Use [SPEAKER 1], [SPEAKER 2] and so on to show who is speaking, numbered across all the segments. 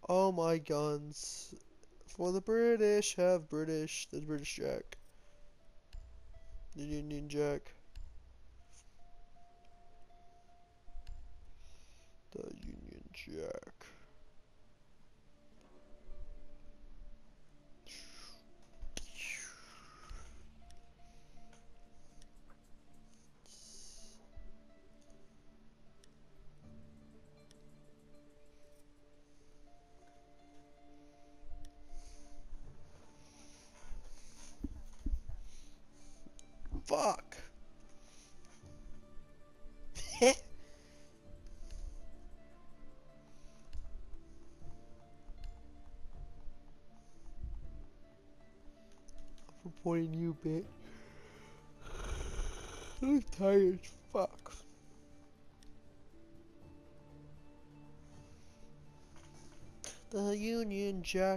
[SPEAKER 1] All my guns for the British have British, the British Jack, the Union Jack, the Union Jack. Fuck. I'm reporting you, bitch. I'm tired as fuck. The Union Jack.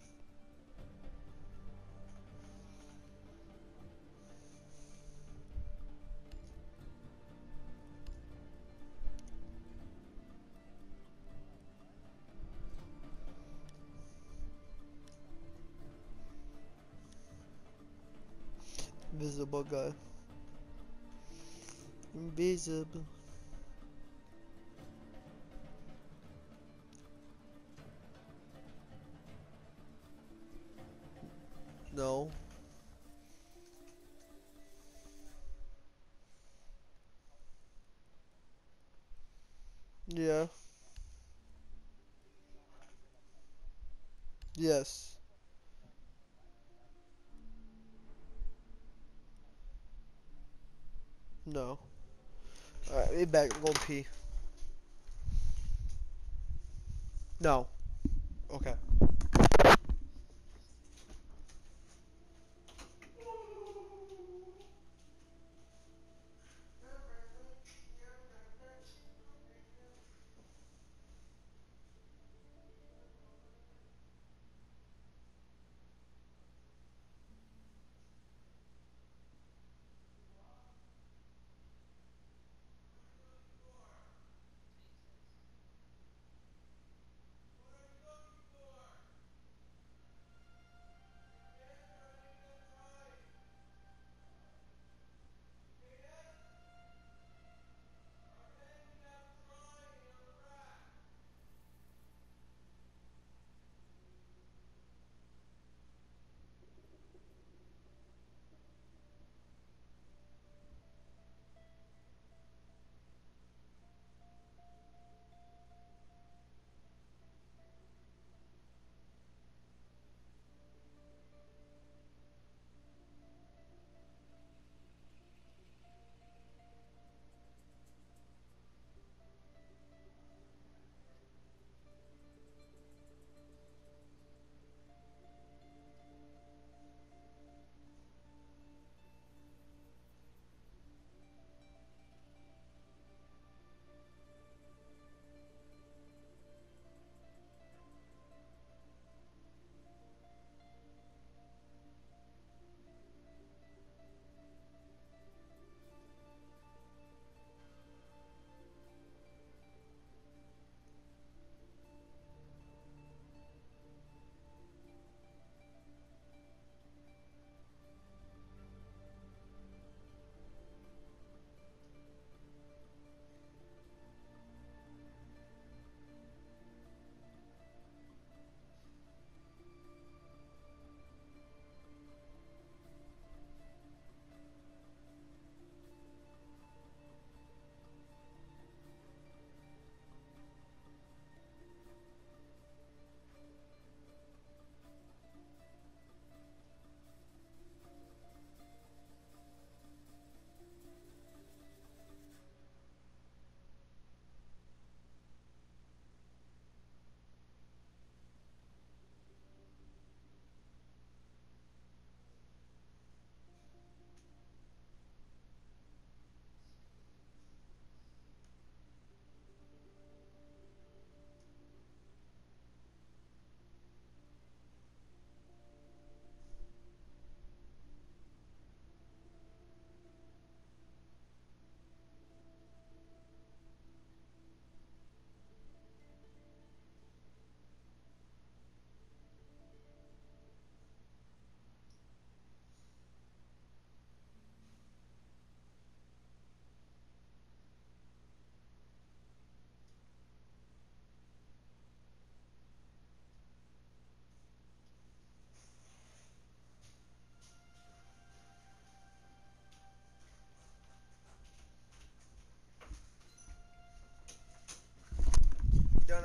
[SPEAKER 1] Invisible guy. Invisible. No. Yeah. Yes. No. Alright, be back. I'm going pee. No. Okay.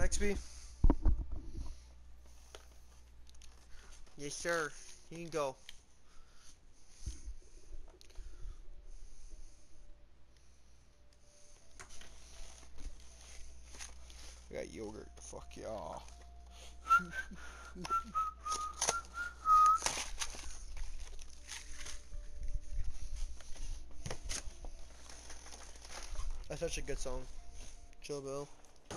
[SPEAKER 1] XP? Yes, sir. You can go. I got yogurt. Fuck y'all. That's such a good song. Chill Bill.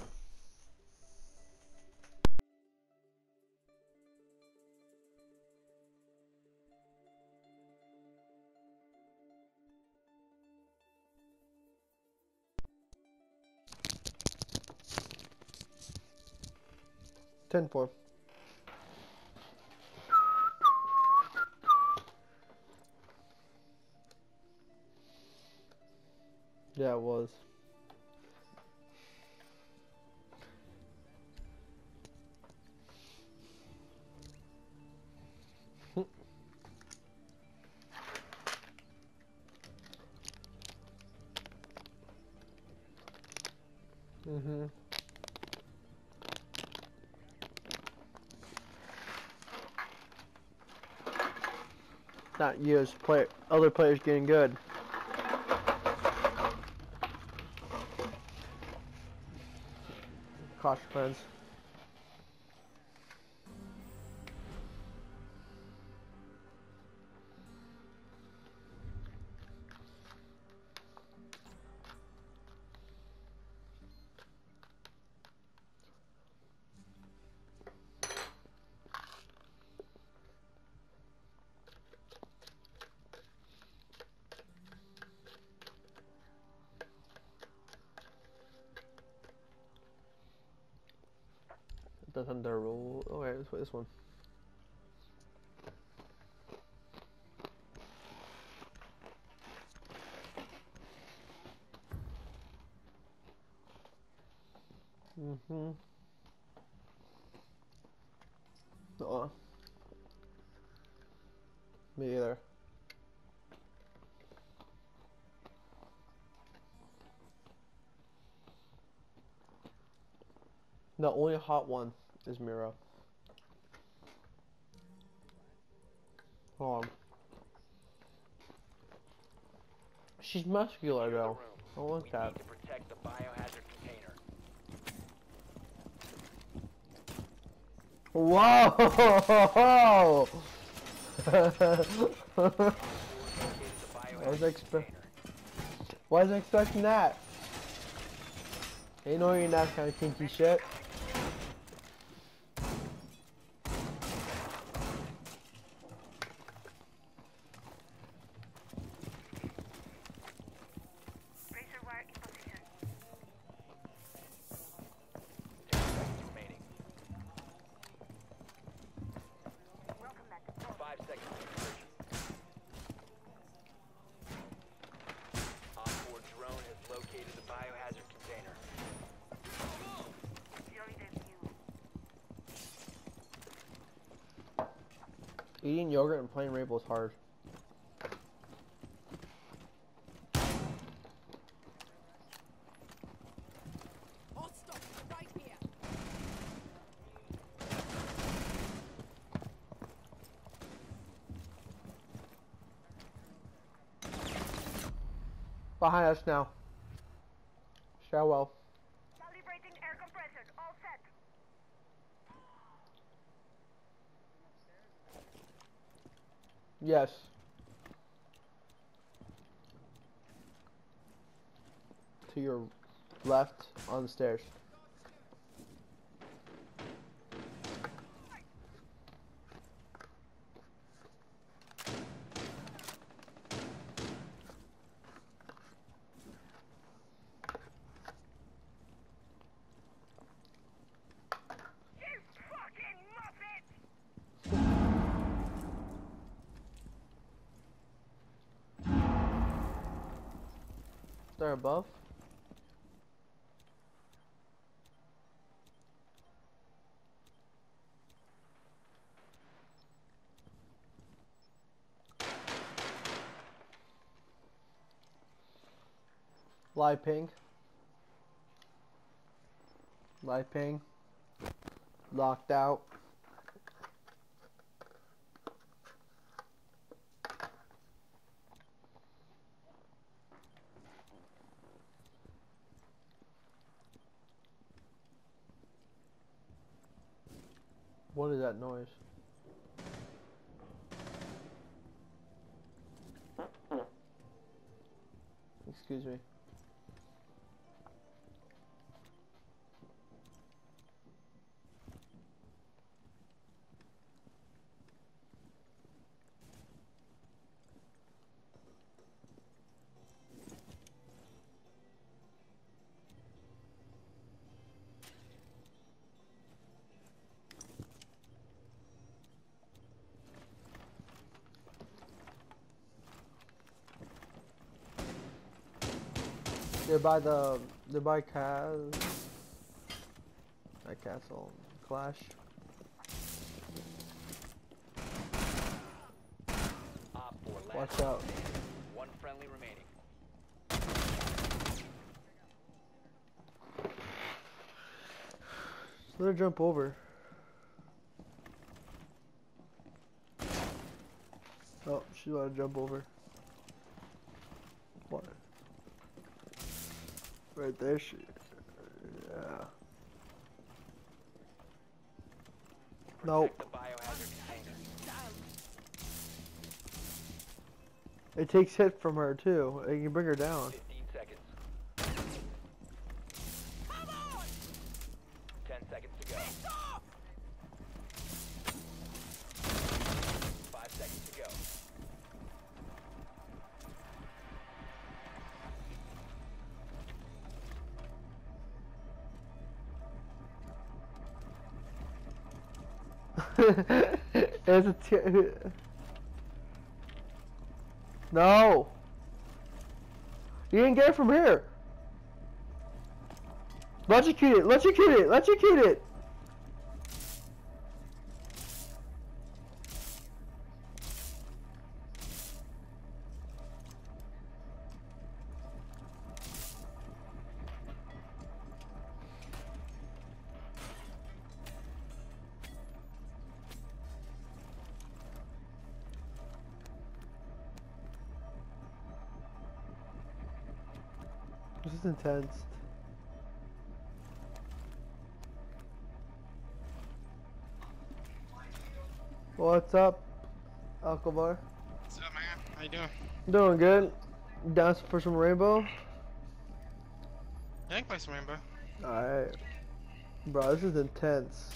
[SPEAKER 1] Ten four. Yeah, it was. Mm-hmm. Not you as player. Other players getting good. Cost your friends. The Thunder Roll. Okay, let's play this one. Mm-hmm. Me either. The only hot one is Mira. Hold on. She's muscular though. I want that.
[SPEAKER 2] To protect the biohazard container.
[SPEAKER 1] Whoa! I was expecting that. You know you're not kind of kinky shit.
[SPEAKER 2] Razor wire in position. 10 seconds remaining. Welcome back. 5 seconds to insertion. Onboard drone has located the biohazard container.
[SPEAKER 1] Eating yogurt and playing Rainbow is hard.
[SPEAKER 3] Right here.
[SPEAKER 1] Behind us now. Shell
[SPEAKER 2] Calibrating air compressor. All set.
[SPEAKER 1] Yes. To your left on the stairs.
[SPEAKER 2] You fucking muppet!
[SPEAKER 1] They're above. Live ping. Live ping. Locked out. What is that noise? Excuse me. They're by Kaz. That castle. Clash.
[SPEAKER 2] Op 4 last
[SPEAKER 1] Watch out.
[SPEAKER 2] standing. One friendly remaining.
[SPEAKER 1] Let her jump over. Oh, she want to jump over. What? Right there, she. Yeah. Nope.
[SPEAKER 2] Protect the biohazard container.
[SPEAKER 1] It takes hit from her too. It can bring her down.
[SPEAKER 2] 15 seconds. 10 seconds to go. 5 seconds to go.
[SPEAKER 1] It's a no. You didn't get it from here. Electrocute it. Electrocute it. Electrocute it. This is intense. What's up, Alcovar?
[SPEAKER 3] What's up, man? How you doing?
[SPEAKER 1] Doing good. Down for some rainbow?
[SPEAKER 3] Yeah, I can play some Rainbow.
[SPEAKER 1] Alright. Bro, this is intense.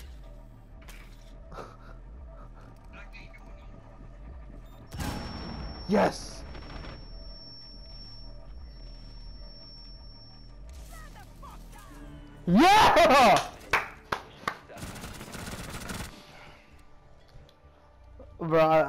[SPEAKER 1] Yes! Yeah! Bro,